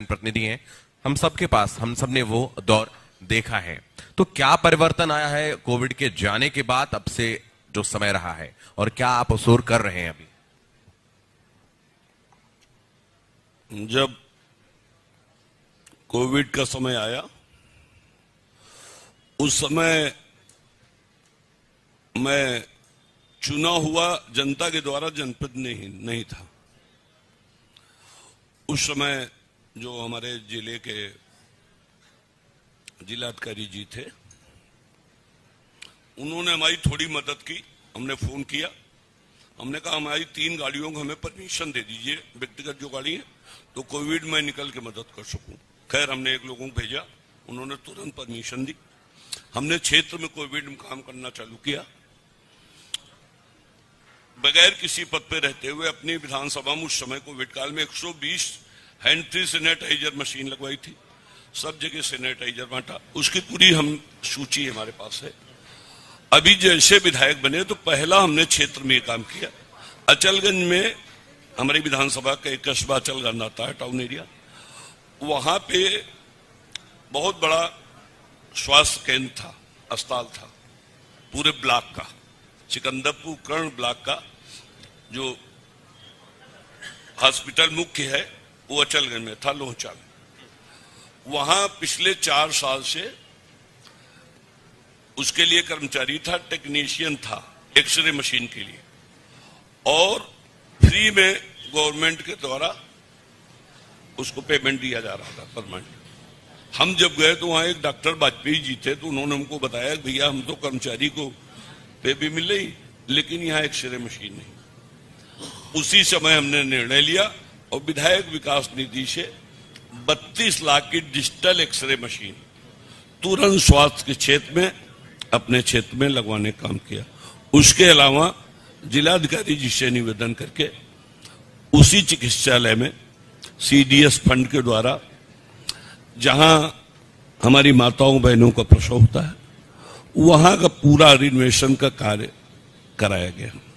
प्रतिनिधि हैं, हम सबके पास, हम सब ने वो दौर देखा है। तो क्या परिवर्तन आया है कोविड के जाने के बाद, अब से जो समय रहा है, और क्या आप असर कर रहे हैं अभी? जब कोविड का समय आया, उस समय मैं चुना हुआ जनता के द्वारा जनप्रतिनिधि नहीं था। उस समय जो हमारे जिले के जिलाधिकारी जी थे, उन्होंने हमारी थोड़ी मदद की। हमने फोन किया, हमने कहा हमारी 3 गाड़ियों को हमें परमिशन दे दीजिए, व्यक्तिगत जो गाड़ी है, तो कोविड में निकल के मदद कर सकूं। खैर, हमने एक लोगों को भेजा, उन्होंने तुरंत परमिशन दी। हमने क्षेत्र में कोविड में काम करना चालू किया। बगैर किसी पद पे रहते हुए अपनी विधानसभा में उस समय कोविड काल में 120 हैंड फ्री सैनिटाइजर मशीन लगवाई थी, सब जगह सैनिटाइजर बांटा। उसकी पूरी हम सूची हमारे पास है। अभी जैसे विधायक बने तो पहला हमने क्षेत्र में काम किया। अचलगंज में हमारी विधानसभा का एक कस्बा अचलगंज आता है, टाउन एरिया, वहां पे बहुत बड़ा स्वास्थ्य केंद्र था, अस्पताल था, पूरे ब्लॉक का, सिकंदरपुर कर्ण ब्लॉक का जो हॉस्पिटल मुख्य है वो अचलगंज में था, लोहचा में। वहां पिछले 4 साल से उसके लिए कर्मचारी था, टेक्नीशियन था, एक्सरे मशीन के लिए, और फ्री में गवर्नमेंट के द्वारा उसको पेमेंट दिया जा रहा था परमानेंट। हम जब गए तो वहां एक डॉक्टर वाजपेयी जी थे, तो उन्होंने हमको बताया भैया हम तो कर्मचारी को पे भी मिल रही, लेकिन यहाँ एक्सरे मशीन नहीं। उसी समय हमने निर्णय लिया और विधायक विकास निधि से 32 लाख की डिजिटल एक्सरे मशीन तुरंत स्वास्थ्य के क्षेत्र में, अपने क्षेत्र में लगवाने का काम किया। उसके अलावा जिलाधिकारी जी से निवेदन करके उसी चिकित्सालय में CDS फंड के द्वारा, जहां हमारी माताओं बहनों का प्रसव होता है, वहां का पूरा रिनोवेशन का कार्य कराया गया।